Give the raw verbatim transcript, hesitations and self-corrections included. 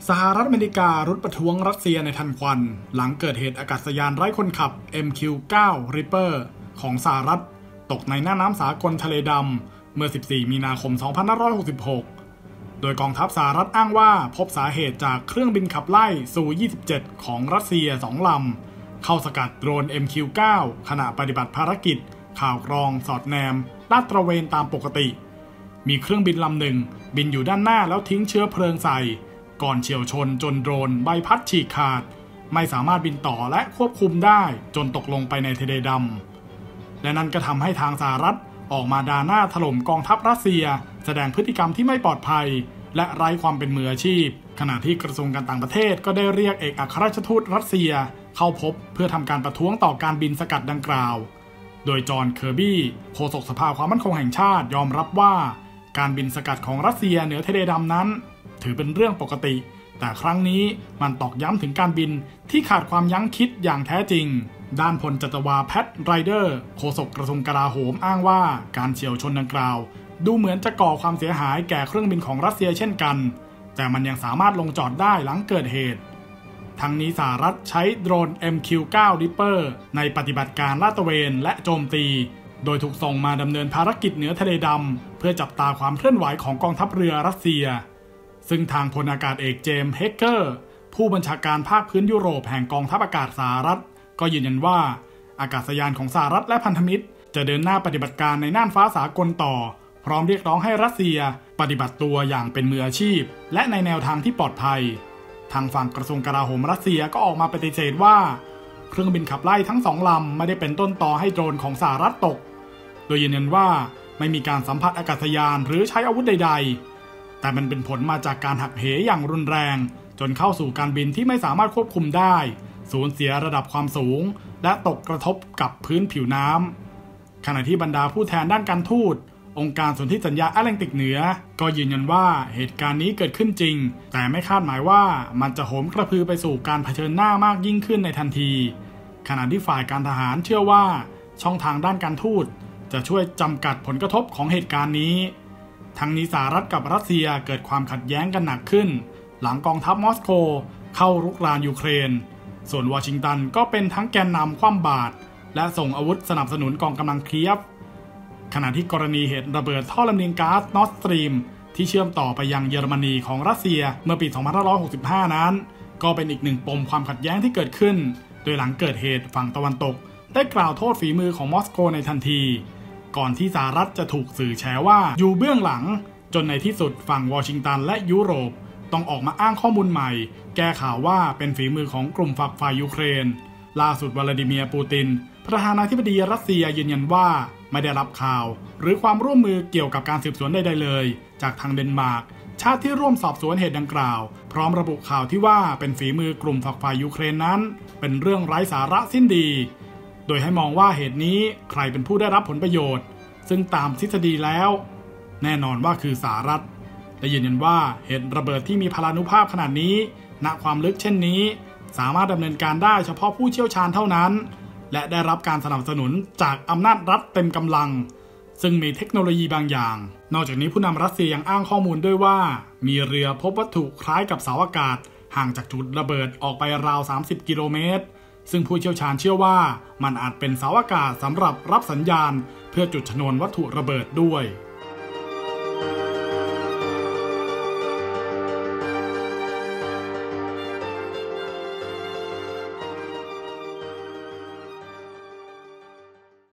สหรัฐอเมริการุดประท้วงรัสเซียในทันควันหลังเกิดเหตุอากาศยานไร้คนขับ เอ็ม คิว ไนน์ Reaper ของสหรัฐตกในหน้าน้ำสากลทะเลดำเมื่อ สิบสี่ มีนาคม สองพันห้าร้อยหกสิบหก โดยกองทัพสหรัฐอ้างว่าพบสาเหตุจากเครื่องบินขับไล่ซู ยี่สิบเจ็ด ของรัสเซียสองลำเข้าสกัดโดรน เอ็ม คิว ไนน์ ขณะปฏิบัติภารกิจข่าวกรองสอดแนมลาดตระเวนตามปกติมีเครื่องบินลำหนึ่งบินอยู่ด้านหน้าแล้วทิ้งเชื้อเพลิงใส่ก่อนเฉี่ยวชนจนโดรนใบพัดฉีกขาดไม่สามารถบินต่อและควบคุมได้จนตกลงไปในทะเลดำและนั่นก็ทำให้ทางสหรัฐออกมาด่าหน้าถล่มกองทัพรัสเซียแสดงพฤติกรรมที่ไม่ปลอดภัยและไร้ความเป็นมืออาชีพขณะที่กระทรวงการต่างประเทศก็ได้เรียกเอกอัครราชทูตรัสเซียเข้าพบเพื่อทำการประท้วงต่อการบินสกัดดังกล่าวโดยจอห์นเคอร์บี้โฆษกสภาความมั่นคงแห่งชาติยอมรับว่าการบินสกัดของรัสเซียเหนือทะเลดำนั้นถือเป็นเรื่องปกติแต่ครั้งนี้มันตอกย้ำถึงการบินที่ขาดความยั้งคิดอย่างแท้จริงด้านพลจัตวาแพทไรเดอร์โฆษกกระทรวงกลาโหมอ้างว่าการเฉี่ยวชนดังกล่าวดูเหมือนจะก่อความเสียหายแก่เครื่องบินของรัสเซียเช่นกันแต่มันยังสามารถลงจอดได้หลังเกิดเหตุทั้งนี้สหรัฐใช้โดรน เอ็ม คิว ไนน์ Reaper ในปฏิบัติการลาดตระเวนและโจมตีโดยถูกส่งมาดำเนินภารกิจเหนือทะเลดำเพื่อจับตาความเคลื่อนไหวของกองทัพเรือรัสเซียซึ่งทางพลอากาศเอกเจมส์เฮกเกอร์ผู้บัญชาการภาคพื้นยุโรปแห่งกองทัพอากาศสหรัฐก็ยืนยันว่าอากาศยานของสหรัฐและพันธมิตรจะเดินหน้าปฏิบัติการในน่านฟ้าสากลต่อพร้อมเรียกร้องให้รัสเซียปฏิบัติตัวอย่างเป็นมืออาชีพและในแนวทางที่ปลอดภัยทางฝั่งกระทรวงกลาโหมรัสเซียก็ออกมาปฏิเสธว่าเครื่องบินขับไล่ทั้งสองลำไม่ได้เป็นต้นตอให้โดรนของสหรัฐตกโดยยืนยันว่าไม่มีการสัมผัสอากาศยานหรือใช้อาวุธใดๆแต่มันเป็นผลมาจากการหักเหอย่างรุนแรงจนเข้าสู่การบินที่ไม่สามารถควบคุมได้สูญเสียระดับความสูงและตกกระทบกับพื้นผิวน้ำขณะที่บรรดาผู้แทนด้านการทูตองค์การสนธิสัญญาแอตแลนติกเหนือก็ยืนยันว่าเหตุการณ์นี้เกิดขึ้นจริงแต่ไม่คาดหมายว่ามันจะโหมกระพือไปสู่การเผชิญหน้ามากยิ่งขึ้นในทันทีขณะที่ฝ่ายการทหารเชื่อว่าช่องทางด้านการทูตจะช่วยจำกัดผลกระทบของเหตุการณ์นี้ทั้งนี้สหรัฐกับรัสเซียเกิดความขัดแย้งกันหนักขึ้นหลังกองทัพมอสโกเข้ารุกรานยูเครนส่วนวอชิงตันก็เป็นทั้งแกนนำคว่ำบาตรและส่งอาวุธสนับสนุนกองกำลังเคียฟขณะที่กรณีเหตุระเบิดท่อลำเลียงก๊าซนอร์ดสตรีมที่เชื่อมต่อไปยังเยอรมนีของรัสเซียเมื่อปี สองพันห้าร้อยหกสิบห้า นั้นก็เป็นอีกหนึ่งปมความขัดแย้งที่เกิดขึ้นโดยหลังเกิดเหตุฝั่งตะวันตกได้กล่าวโทษฝีมือของมอสโกในทันทีก่อนที่สหรัฐจะถูกสื่อแฉว่าอยู่เบื้องหลังจนในที่สุดฝั่งวอชิงตันและยุโรปต้องออกมาอ้างข้อมูลใหม่แก้ข่าวว่าเป็นฝีมือของกลุ่มฝักฝ่ายยูเครนล่าสุดวลาดิเมียร์ปูตินประธานาธิบดีรัสเซียยืนยันว่าไม่ได้รับข่าวหรือความร่วมมือเกี่ยวกับการสืบสวนใดๆเลยจากทางเดนมาร์กชาติที่ร่วมสอบสวนเหตุดังกล่าวพร้อมระบุข่าวที่ว่าเป็นฝีมือกลุ่มฝักฝ่ายยูเครนนั้นเป็นเรื่องไร้สาระสิ้นดีโดยให้มองว่าเหตุนี้ใครเป็นผู้ได้รับผลประโยชน์ซึ่งตามทฤษฎีแล้วแน่นอนว่าคือสหรัฐและยืนยันว่าเหตุระเบิดที่มีพลานุภาพขนาดนี้ณความลึกเช่นนี้สามารถดำเนินการได้เฉพาะผู้เชี่ยวชาญเท่านั้นและได้รับการสนับสนุนจากอำนาจรัฐเต็มกำลังซึ่งมีเทคโนโลยีบางอย่างนอกจากนี้ผู้นำรัสเซียยังอ้างข้อมูลด้วยว่ามีเรือพบวัตถุคล้ายกับเสาอากาศห่างจากจุดระเบิดออกไปราวสามสิบกิโลเมตรซึ่งผู้เชี่ยวชาญเชื่อว่ามันอาจเป็นเสาอากาศสำหรับรับสัญญาณเพื่อจุดชนวนวัตถุระเบิดด้วย